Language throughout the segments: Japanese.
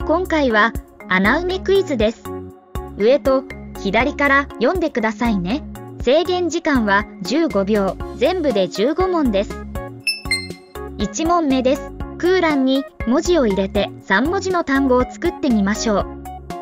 今回は穴埋めクイズです。上と左から読んでくださいね。制限時間は15秒、全部で15問です。1問目です。空欄に文字を入れて3文字の単語を作ってみましょう。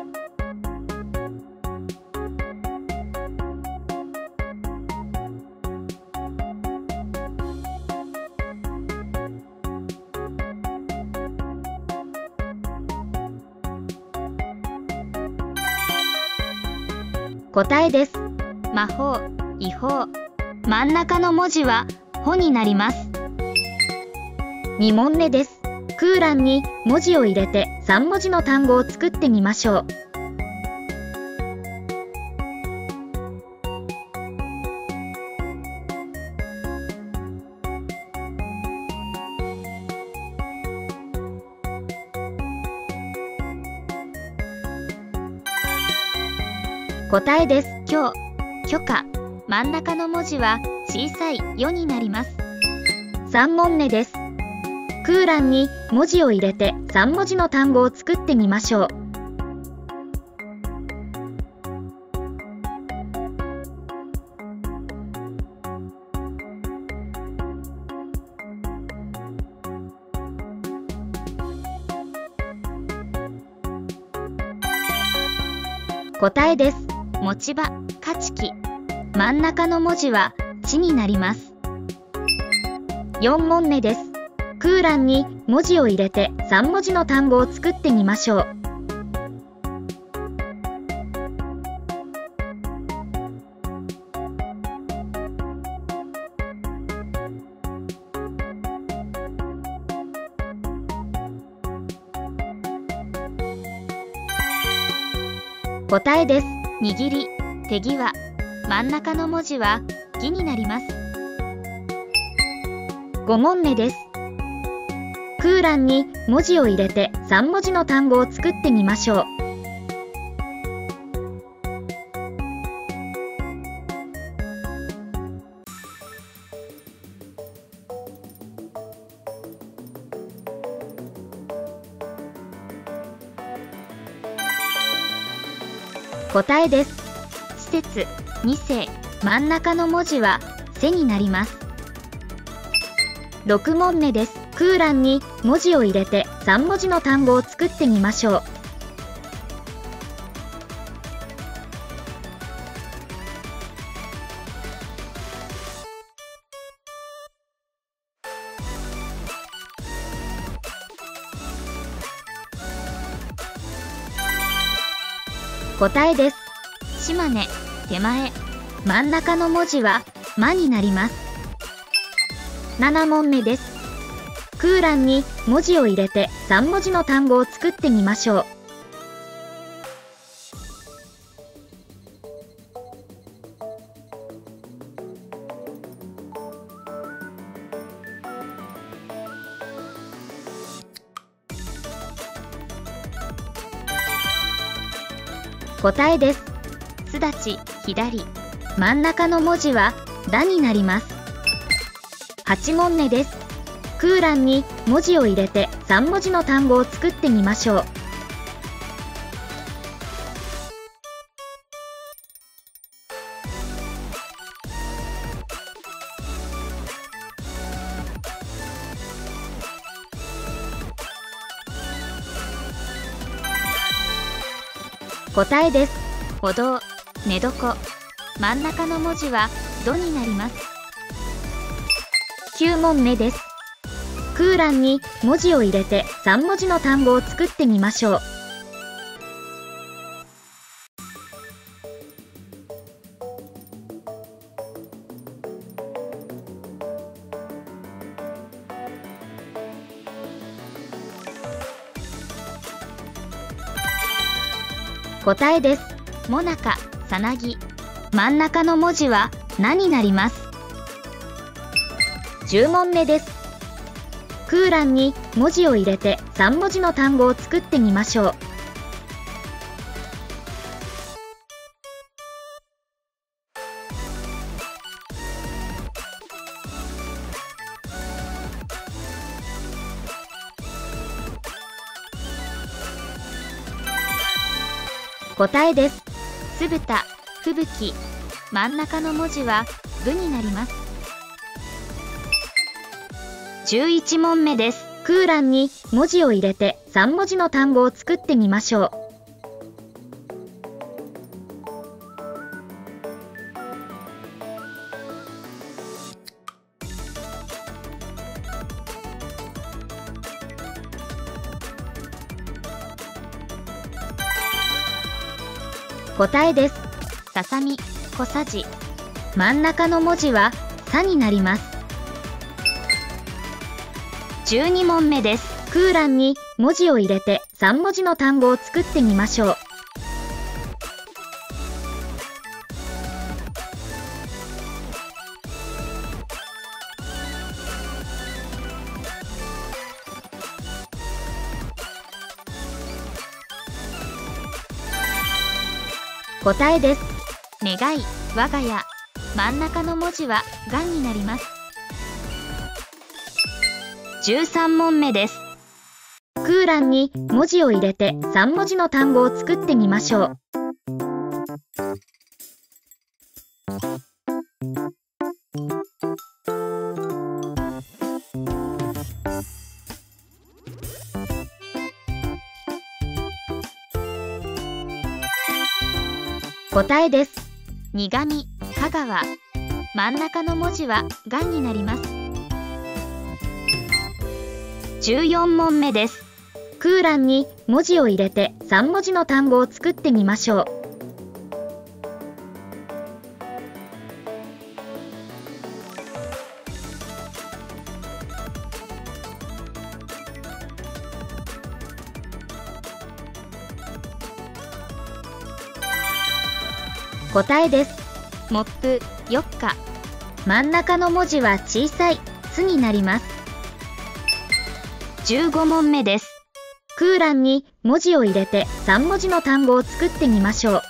答えです。魔法、違法。真ん中の文字はほになります。2問目です。空欄に文字を入れて3文字の単語を作ってみましょう。答えです。今日、許可。真ん中の文字は小さいよになります。3問目です。空欄に文字を入れて3文字の単語を作ってみましょう。答えです。持ち場、勝ち気。真ん中の文字はちになります。4問目です。空欄に文字を入れて3文字の単語を作ってみましょう。答えです。握り、手際。真ん中の文字はぎになります。5問目です。空欄に文字を入れて3文字の単語を作ってみましょう。答えです。施設、2世。真ん中の文字はせになります。6問目です。空欄に文字を入れて3文字の単語を作ってみましょう。答えです。島根、手前。真ん中の文字はまになります。7問目です。空欄に文字を入れて3文字の単語を作ってみましょう。答えです。すだち、左。真ん中の文字はだになります。8問目です。空欄に文字を入れて3文字の単語を作ってみましょう。答えです。歩道、寝床。真ん中の文字はどになります。9問目です。空欄に文字を入れて3文字の単語を作ってみましょう。答えです。もなか、さなぎ。真ん中の文字はなになります。10問目です。空欄に文字を入れて3文字の単語を作ってみましょう。 答えです。酢豚、吹雪。真ん中の文字はぶになります。11問目です。空欄に文字を入れて3文字の単語を作ってみましょう。答えです。ささみ、小さじ。真ん中の文字はさになります。12問目です。空欄に文字を入れて3文字の単語を作ってみましょう。答えです。願い、我が家。真ん中の文字はがんになります。13問目です。空欄に文字を入れて3文字の単語を作ってみましょう。答えです。苦み、香川。真ん中の文字はがんになります。14問目です。空欄に文字を入れて3文字の単語を作ってみましょう。答えです。モップ、よっか。真ん中の文字は小さいつになります。15問目です。空欄に文字を入れて3文字の単語を作ってみましょう。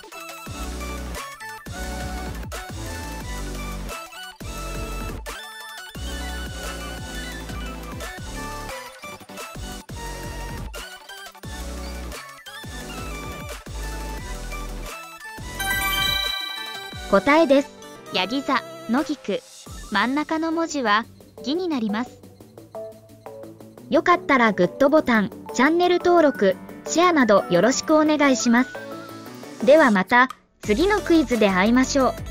答えです。ヤギ座、野菊。真ん中の文字はぎになります。よかったらグッドボタン、チャンネル登録、シェアなどよろしくお願いします。ではまた次のクイズで会いましょう。